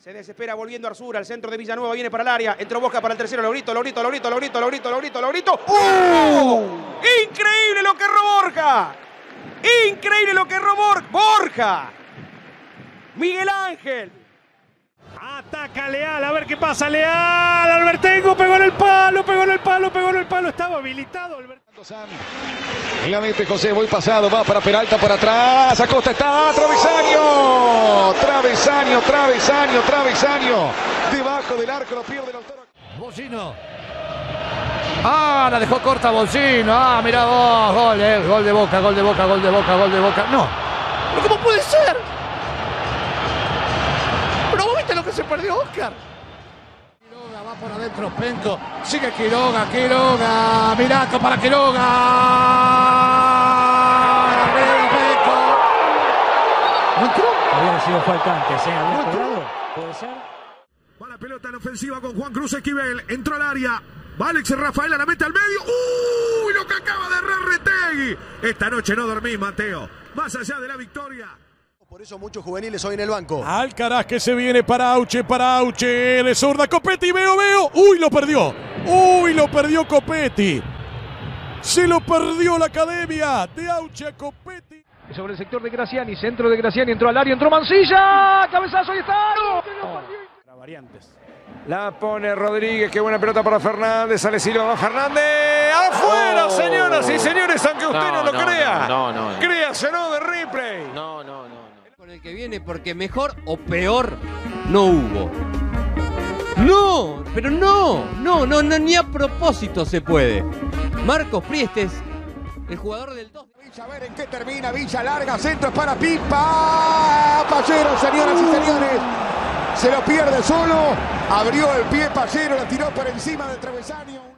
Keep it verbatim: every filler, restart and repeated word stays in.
Se desespera volviendo Arzura, el centro de Villanueva viene para el área. Entró Bosca para el tercero, Laurito, Laurito, Laurito, Laurito, Laurito, Laurito, Laurito. ¡Oh! ¡Increíble lo que erró Borja! ¡Increíble lo que erró Borja! Miguel Ángel. Ataca Leal, a ver qué pasa. Leal, Albertengo pegó en el palo, pegó en el palo, pegó en el palo. Estaba habilitado Albertengo. En la mente José, muy pasado, va para Peralta, por atrás, Acosta está, travesaño, travesaño, travesaño, travesaño, debajo del arco, lo pierde el autor. Bolsino. Ah, la dejó corta Bolsino. Ah, mirá vos, gol, eh, gol de Boca, gol de Boca, gol de Boca, gol de Boca. No, ¿pero cómo puede ser? ¿Pero vos viste lo que se perdió Oscar? Quiroga va por adentro, Penco. Sigue Quiroga, Quiroga. Mirato para Quiroga. Arriba, Penco. ¿No entró? Había sido falta antes, ¿eh? ¿Había cobrado? ¿Puede ser? Va la pelota en ofensiva con Juan Cruz Esquivel. Entró al área. Va Alex Rafaela, la mete al medio. ¡Uy! Lo que acaba de errar Retegui. Esta noche no dormí, Mateo. Más allá de la victoria. Por eso muchos juveniles hoy en el banco. Alcaraz que se viene para Auche, para Auche. De zurda, Copetti, veo, veo. Uy, lo perdió. Uy, lo perdió Copetti. Se lo perdió la academia de Auche a Copetti. Sobre el sector de Graciani, centro de Graciani, entró al área, entró Mancilla. Cabezazo, ahí está. ¡No! Para variantes. La pone Rodríguez, qué buena pelota para Fernández, sale Silva, va Fernández, afuera, oh. Señoras y señores, aunque usted no, no lo no, crea, no, no, no. créaselo de replay. No, no, no, no. Con el que viene, porque mejor o peor no hubo. No, pero no, no, no, no, ni a propósito se puede. Marcos Priestes, el jugador del dos. A ver en qué termina, Villa larga, centro es para Pipa. Pallero, señoras y señores. Se lo pierde solo, abrió el pie Pallero, la tiró por encima del travesaño.